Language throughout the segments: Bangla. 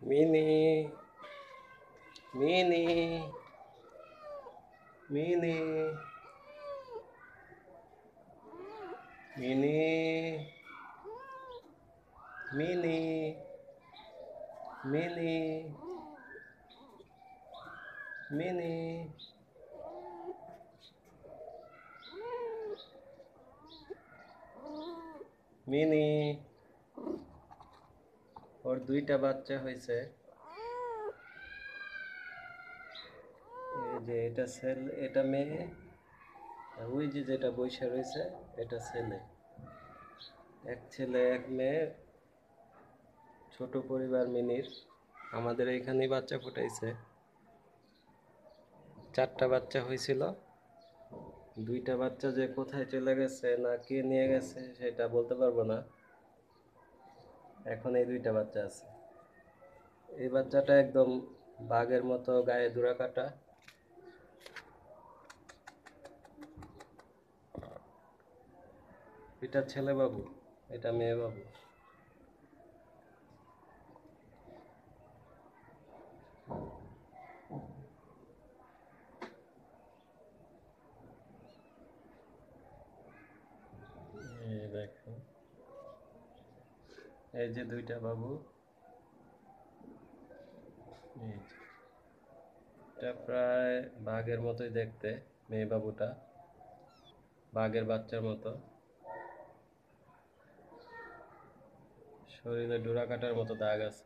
Mini Mini Mini Mini Mini Mini Mini Mini ওর দুইটা বাচ্চা হয়েছে। এই যে এটা ছেলে, এটা মেয়ে, আর ওই যে যেটা বইসা রয়েছে এটা ছেলে। এক ছেলে এক মেয়ে। ছোট পরিবার মিনির। আমাদের এইখানেই বাচ্চা ফুটাইছে। 4টা বাচ্চা হয়েছিল। 2টা বাচ্চা যে কোথায় চলে গেছে না কে নিয়ে গেছে সেটা বলতে পারবো না। এখন এই 2টা বাচ্চা আছে। এই বাচ্চাটা একদম বাঘের মতো গায়ে দুরা কাটা। এটা ছেলে বাবু, এটা মেয়ে বাবু। এই দেখো, এই যে 2টা বাবু। এই যে। এটা প্রায় বাঘের মতোই দেখতে, মেয়ে বাবুটা বাঘের বাচ্চার মতো। শরীরে ডোরা কাটার মতো দাগ আছে।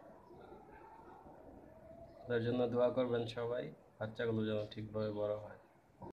তার জন্য দোয়া করবেন সবাই, বাচ্চাগুলো যেন ঠিকভাবে বড় হয়।